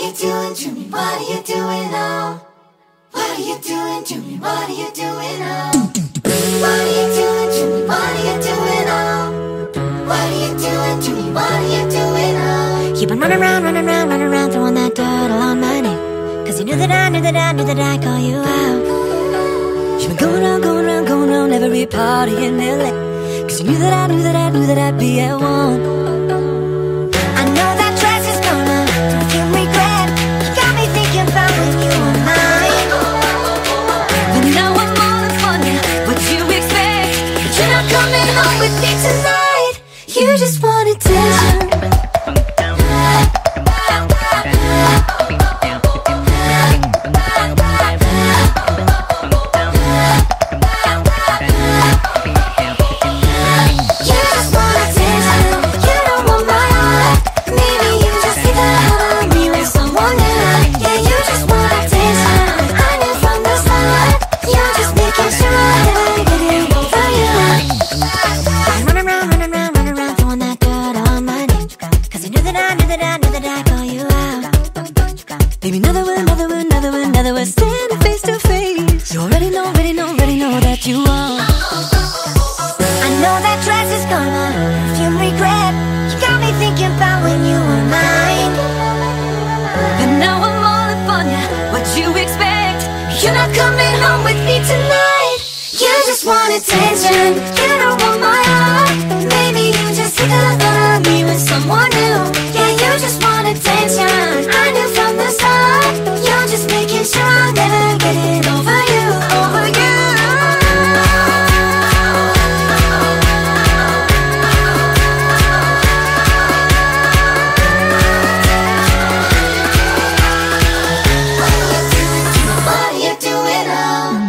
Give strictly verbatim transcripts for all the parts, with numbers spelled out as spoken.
you doing to me? What are you doing now? What are you doing to me? What are you doing now? What are you doing to me? What are you doing now? What are you doing to me? What are you doing now? You've been running around, running around, running around, throwing that dirt all on my name. Cause you knew that I, knew that I, knew that I'd call you out. You've been going around, going around, going around every party in L A. Cause you knew that I, knew that I, knew that I'd be at one. I know that dress is gonna perfume regret. You got me thinking about when you were mine. But now I'm all up on you, what you expect? But you're not coming home with me tonight. You just want attention. Baby, another one, another one, another one, another one, standing face to face. You already know, already know, already know that you are. I know that dress is gonna perfume regret. You got me thinking about when you were mine. But now I'm all up on you, what you expect? You're not coming home with me tonight. You just want attention, you don't want my heart. Maybe you just see the thought of me with someone new. Yeah, you just want attention. I knew from the start. You're just making sure I'm never getting over you, over you. What are you doing now?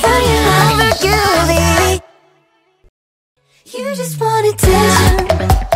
You just want attention.